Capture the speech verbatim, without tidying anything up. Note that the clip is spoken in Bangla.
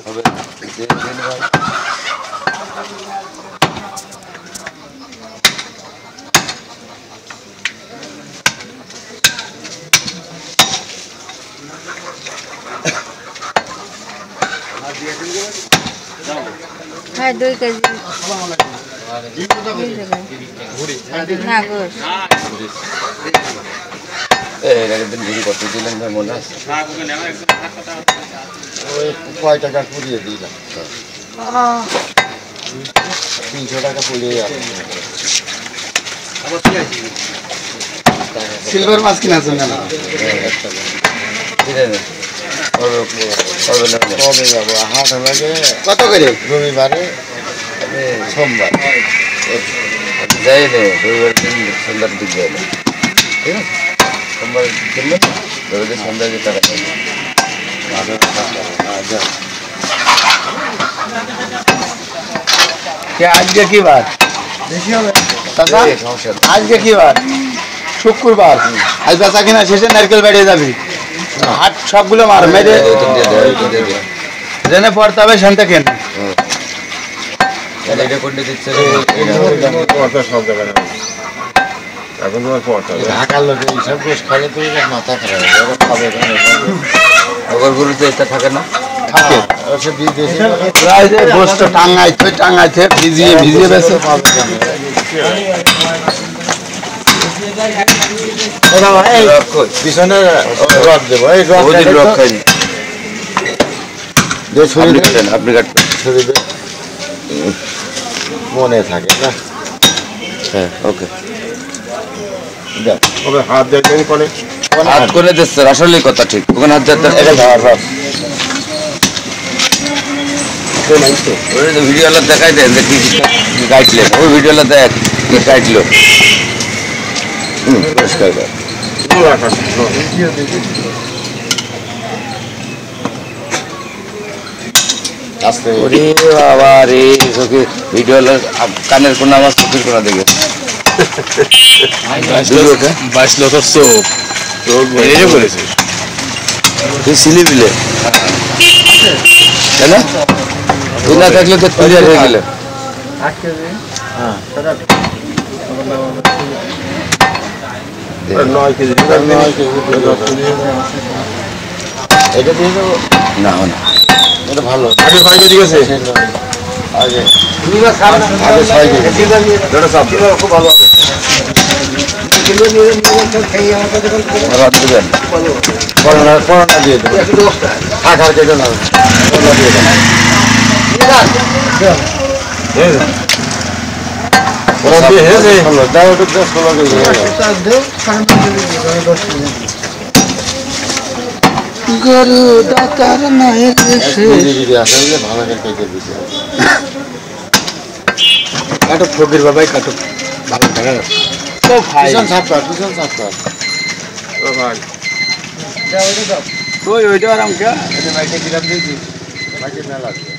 হবে হ্যাঁ দুই কেজি না গোস এর একদিন ঘুরি কত দিলেন ভাই মনে আছে ওই কয় টাকা পুড়িয়ে দিলাম তিনশো টাকা পুড়িয়ে যাবে সিলভার মাছ কিনা আছে না কবে যাবো হাট লাগে কত করে রবিবারে সোমবার যাই নে রবিবার দিন সন্ধ্যার দিক যাই ঠিক আছে সোমবার কিনবেন রবিবার সন্ধ্যার দিকে টাকা আজকে কি বার আজকে কি বার শুক্রবার আজ বেচা কিনা শেষে নারকেল বেড়িয়ে যাবি হাট সবগুলো মার মেরে জেনে পড়তে হবে সেনটা কেন এটা করতে দিচ্ছে ঢাকার লোকে এইসব গোস খালে তো মাথা খারাপ খাবে ওগর গরু তো এটা থাকে না থাকে গোসটা টাঙ্গাইছে টাঙ্গাইছে ভিজিয়ে ভিজিয়ে বেছে পিছনে রক দেবো এই রক খাই আপনি কাটবেন শরীরে মনে থাকে না হ্যাঁ ওকে হাত দেখবেন করে হাত করে দিচ্ছে আসলে কথা ঠিক ওখানে হাত দেখতে এটা খাওয়ার রস ভিডিওটা দেখাই দেন যে কি কাটলেন ওই ভিডিওটা দেখ কি কাটলো হুম পরিষ্কার কর আস্তে ওরে বাবা রে চোখে ভিডিও কানের কোনা আমার চোখের কোনা দেখে বাইশ লক্ষর চোখ চোখ বেরিয়ে পড়েছে তুই ছিলি বিলে তাই না তুই না থাকলে তো ক্লিয়ার হয়ে গেলে নয় কেজি নয় কেজি এটা দিয়ে দেবো না না এটা ভালো আগে ছয় কেজি গেছে আগে আগে ছয় কেজি এটা সব খুব ভালো হবে করোনা করোনা দিয়ে দেবো আট হাজার কেজি না করোনা দিয়ে দেবো দাও একটু দশ ষোলো কেজি গরু ডাকার নাই আসলে ভালো করে কেটে দিতে হবে কাটো ফকির বাবাই কাটো ভালো দেখা তো ভাই পিছন সাপটা পিছন সাপটা ও ভাই ওই ওইটা আরাম কে এটা বাইকে দিলাম দিয়েছি বাইকে মেলা